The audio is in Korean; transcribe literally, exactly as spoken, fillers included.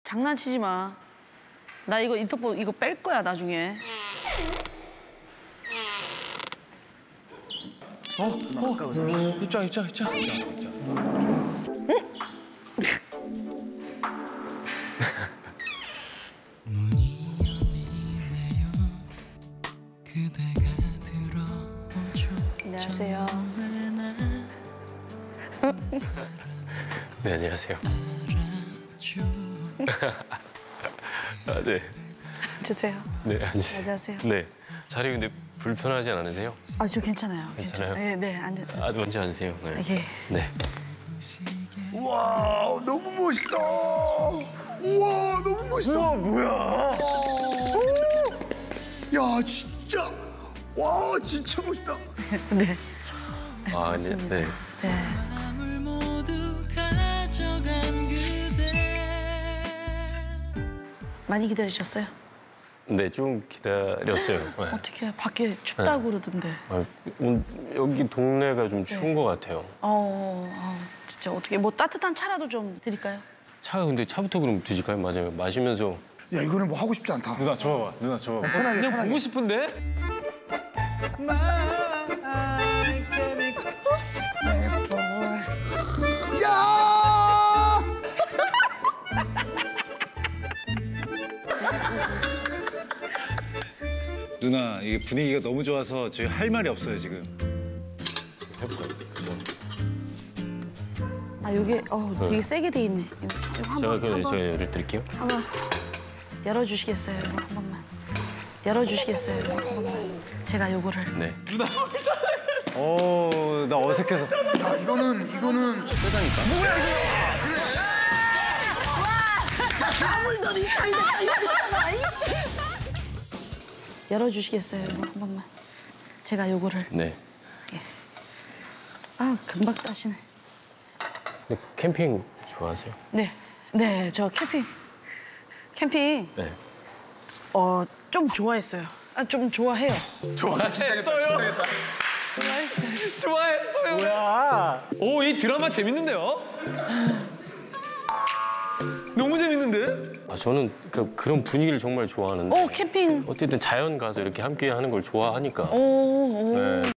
장난치지 마. 나 이거 인터폰 이거 뺄 거야 나중에. 어? 어? 입장, 입장, 입장. 안녕하세요. 네, 안녕하세요. 아, 네. 주세요. 네, 앉으세요. 안녕하세요. 네. 자리 근데 불편하지 않으세요? 아, 저 괜찮아요. 괜찮아요? 네, 네, 앉아. 아, 먼저 앉으세요. 네. 예. 네. 우와, 너무 멋있다. 우와, 너무 멋있다. 우와, 뭐야? 야, 진짜. 와, 진짜 멋있다. 네. 아, 네. 네. 네. 많이 기다리셨어요? 네, 좀 기다렸어요. 네. 어떻게 밖에 춥다고 그러던데. 아, 오늘 여기 동네가 좀 추운 것 같아요. 어, 어, 진짜 어떻게 뭐 따뜻한 차라도 좀 드릴까요? 차가 근데 차부터 그럼 드실까요? 맞아요. 마시면서. 야, 이거는 뭐 하고 싶지 않다. 누나 줘봐봐, 누나 줘봐봐. 편하게, 그냥 편하게. 보고 싶은데? 야! 누나, 이게 분위기가 너무 좋아서 저희 할 말이 없어요, 지금. 해볼까요? 아, 여기 어, 되게 세게 돼 있네. 이거, 이거 제가 한번 그냥 한번 제가 열어드릴게요. 한번 열어주시겠어요? 이거 한 번만. 열어주시겠어요? 이거 한 번만. 제가 요거를. 네. 오, 나 어색해서. 야, 이거는, 이거는. 세다니까. 아물더니 잘 됐다. 여기잖아. 이씨. 열어주시겠어요? 이거 한 번만. 제가 요거를. 네. 아, 금방 따시네. 근데 캠핑 좋아하세요? 네, 네, 저 캠핑. 캠핑. 네. 어, 좀 좋아했어요. 아, 좀 좋아해요. 좋아했어요? 좋아했어요. 뭐야? 오, 이 드라마 재밌는데요? 너무 재밌는데? 아, 저는 그, 그런 분위기를 정말 좋아하는데. 어, 캠핑. 어쨌든 자연 가서 이렇게 함께 하는 걸 좋아하니까. 오, 오. 네.